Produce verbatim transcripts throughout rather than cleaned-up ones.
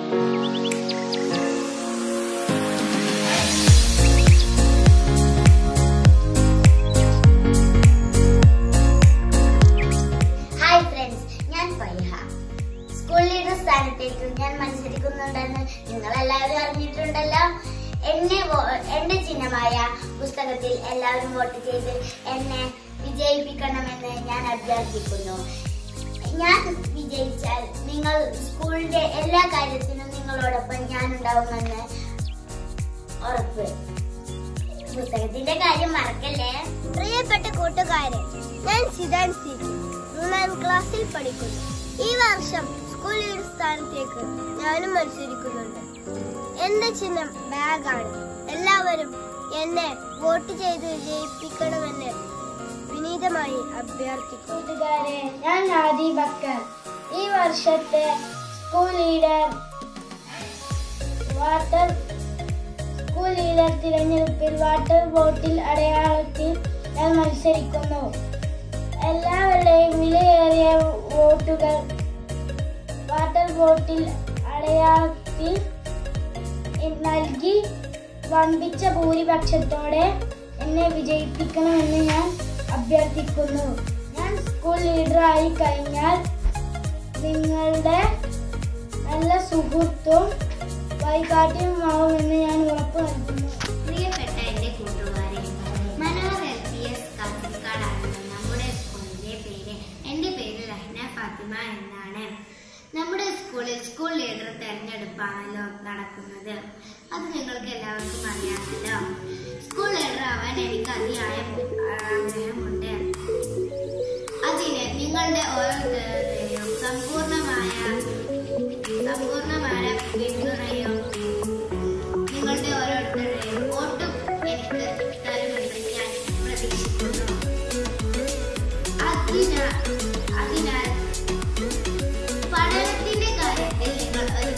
ഞാൻ മത്സരിക്കുന്നുണ്ടെന്ന് നിങ്ങൾ എല്ലാവരും അറിഞ്ഞിട്ടുണ്ടല്ലോ. എന്നെ എന്റെ ചിഹ്നമായ പുസ്തകത്തിൽ എല്ലാവരും വോട്ട് ചെയ്ത് എന്നെ വിജയിപ്പിക്കണമെന്ന് ഞാൻ അഭ്യർത്ഥിക്കുന്നു. ഞാൻ വിജയിച്ചാൽ നിങ്ങൾ സ്കൂളിന്റെ എല്ലാ കാര്യത്തിനും നിങ്ങളോടൊപ്പം ഞാൻ ഉണ്ടാവുമെന്ന് ഉറപ്പ്. പുസ്തകത്തിന്റെ കാര്യം മറക്കല്ലേ. പ്രിയപ്പെട്ട കൂട്ടുകാരെ, ഞാൻ സിദാൻ സി മൂന്നാം ക്ലാസ്സിൽ പഠിക്കുന്നു. ഈ വർഷം സ്കൂൾ ലീഡർ സ്ഥാനത്തേക്ക് ഞാനും മത്സരിക്കുന്നുണ്ട്. എന്റെ ചിഹ്നം ബാഗാണ്. എല്ലാവരും എന്നെ വോട്ട് ചെയ്ത് വിജയിപ്പിക്കണമെന്ന് വിനീതമായി അഭ്യർത്ഥിക്കുന്നു. കൂട്ടുകാരെ, ഞാൻ നാദി ബക്കർ. ഈ വർഷത്തെ school leader water school leader തിരഞ്ഞെടുപ്പിൽ വാട്ടർ ബോട്ടിൽ അടയാളത്തിൽ ഞാൻ മത്സരിക്കുന്നു. എല്ലാവരുടെയും വിലയേറിയ വോട്ടുകൾ വാട്ടർ ബോട്ടിൽ അടയാളത്തിൽ നൽകി വമ്പിച്ച ഭൂരിപക്ഷത്തോടെ എന്നെ വിജയിപ്പിക്കണമെന്ന് ഞാൻ അഭ്യർത്ഥിക്കുന്നു. ഞാൻ സ്കൂൾ ലീഡറായി കഴിഞ്ഞാൽ നിങ്ങളുടെ നല്ല സുഹൃത്തും വഴികാട്ടിയുമാവുമെന്ന് ഞാൻ ഉറപ്പു നൽകുന്നു. പ്രിയപ്പെട്ട എന്റെ കൂട്ടുകാരെ, മനോഹർ എൽ പി എസ് കാസർഗോഡാണ് നമ്മുടെ സ്കൂളിന്റെ പേര്. എന്റെ പേര് റഹ്ന ഫാത്തിമ എന്നാണ്. നമ്മുടെ സ്കൂളിൽ സ്കൂൾ ലീഡർ തെരഞ്ഞെടുപ്പാണല്ലോ നടക്കുന്നത്. അത് നിങ്ങൾക്ക് എല്ലാവർക്കും അറിയാമല്ലോ. സ്കൂൾ ലീഡർ ആവാൻ എനിക്ക് അതിയായ ആഗ്രഹമുണ്ട്. അതിന് നിങ്ങളുടെ ഓരോരുത്തരുടെയും സമ്പൂർണമായ സമ്പൂർണമായ പിന്തുണയും നിങ്ങളുടെ ഓരോരുത്തരുടെയും വോട്ടും എനിക്ക് തരുമെന്ന് ഞാൻ പ്രതീക്ഷിക്കുന്നു. അതിനാൽ അതിനാൽ പഠനത്തിന്റെ കാര്യത്തിൽ നിങ്ങൾ ഒരു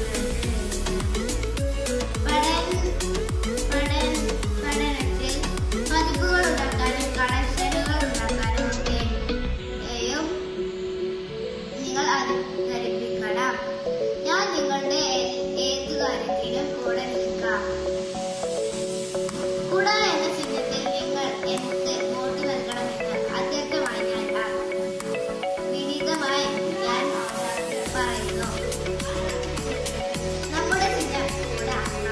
പഠനത്തിൽ പതിപ്പുകൾ ഉണ്ടാക്കാനും കണക്ഷനുകൾ ഉണ്ടാക്കാനും ഒക്കെയും നിങ്ങൾ അനുകരിപ്പിക്കണം. ഞാൻ നിങ്ങളുടെ ഏത് കാര്യത്തിനും കൂടെ നിൽക്കാം. കുട എന്ന ചിഹ്നത്തിൽ നിങ്ങൾ എനിക്ക് വോട്ട് നൽകണമെന്ന് അത്യന്തമായി ഞാൻ വിനീതമായി ഞാൻ പറയുന്നു. നമ്മുടെ ചിഹ്നം കുട.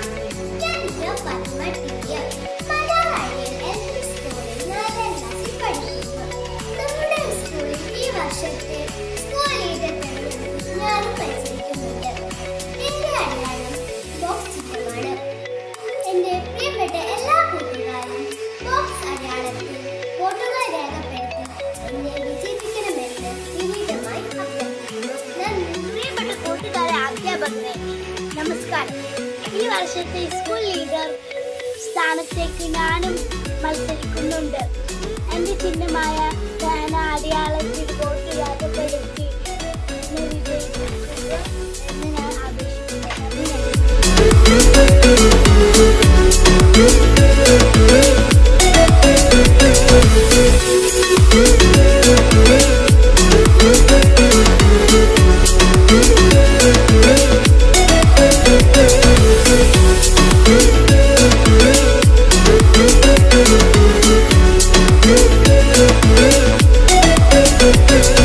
നമ്മുടെ സ്കൂളിൽ ഈ വർഷത്തെ സ്കൂൾ ലീഡർ തെരഞ്ഞെടുപ്പിൽ ഞാനും മത്സരിക്കുന്നുണ്ട്. എന്റെ അടയാളം ബോക്സ് ചിത്രമാണ്. എന്റെ പ്രിയപ്പെട്ട എല്ലാ കൂട്ടുകാരും ബോക്സ് അടയാളത്തിൽ വോട്ടുകൾ രേഖപ്പെടുത്തി എന്നെ വിജയിപ്പിക്കണമെന്ന് വിനീതമായി അഭ്യർത്ഥിക്കുന്നു. നന്ദി. പ്രിയപ്പെട്ട കൂട്ടുകാരെ, അധ്യാപകരെ, നമസ്കാരം. ഈ വർഷത്തെ സ്കൂൾ ലീഡർ സ്ഥാനത്തേക്ക് ഞാനും മത്സരിക്കുന്നുണ്ട്. എന്റെ ചിഹ്നമായ പേന അടയാളത്തിൽ വോട്ട് രേഖപ്പെടുത്തി എന്നെ വിജയിപ്പിക്കുക എന്ന് ഞാൻ We'll be right back.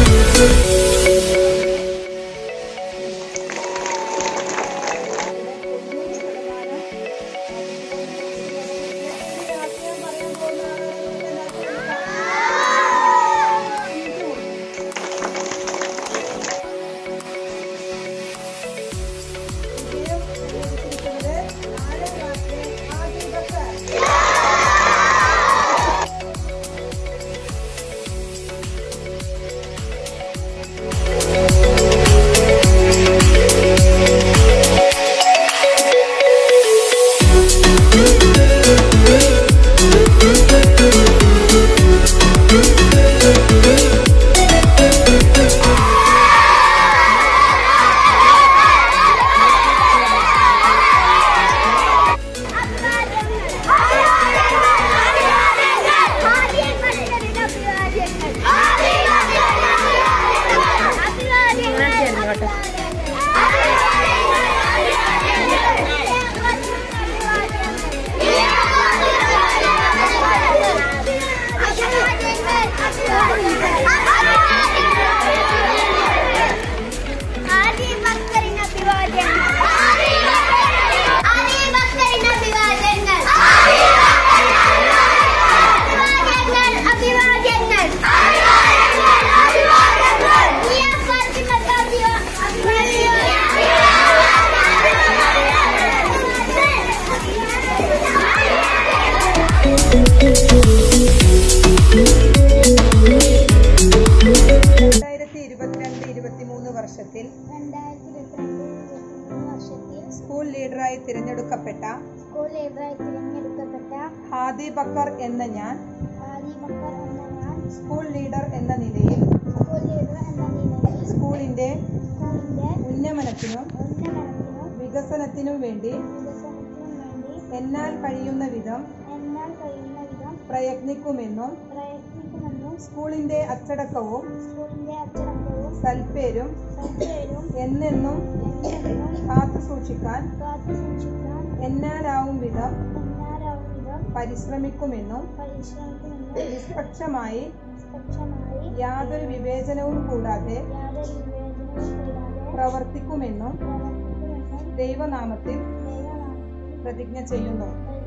ലീഡറായി തിരഞ്ഞെടുക്കപ്പെട്ട സ്കൂൾ ലീഡറായി തിരഞ്ഞെടുക്കപ്പെട്ട ഹാദി ബക്കർ എന്ന ഞാൻ ഹാദി ബക്കർ എന്ന ഞാൻ സ്കൂൾ ലീഡർ എന്ന നിലയിൽ സ്കൂൾ ലീഡർ എന്ന നിലയിൽ സ്കൂളിന്റെ സ്കൂളിന്റെ ഉന്നമനത്തിനും ഉന്നമനത്തിനും വികസനത്തിനും വേണ്ടി വികസനത്തിനും വേണ്ടി എന്നാൽ കഴിയുന്ന വിധം എന്നാൽ കഴിയുന്ന വിധം പ്രയത്നിക്കുമെന്നും പ്രയത്നിക്കുമെന്നും സ്കൂളിന്റെ അച്ചടക്കവും സ്കൂളിന്റെ അച്ചടക്കവും സൽപ്പേരും സൽപ്പേരും എന്നെന്നും എന്നെന്നും കാത്തു സൂക്ഷിക്കാൻ കാത്തു സൂക്ഷിക്കാൻ എന്നാലാവും വിധം എന്നാലാവും വിധം പരിശ്രമിക്കുമെന്നും പരിശ്രമിക്കുമെന്നും നിഷ്പക്ഷമായി നിഷ്പക്ഷമായി യാതൊരു വിവേചനവും കൂടാതെ യാതൊരു വിവേചനവും കൂടാതെ പ്രവർത്തിക്കുമെന്നും പ്രവർത്തിക്കുമെന്നും ദൈവനാമത്തിൽ ദൈവനാമത്തിൽ പ്രതിജ്ഞ ചെയ്യുന്നു.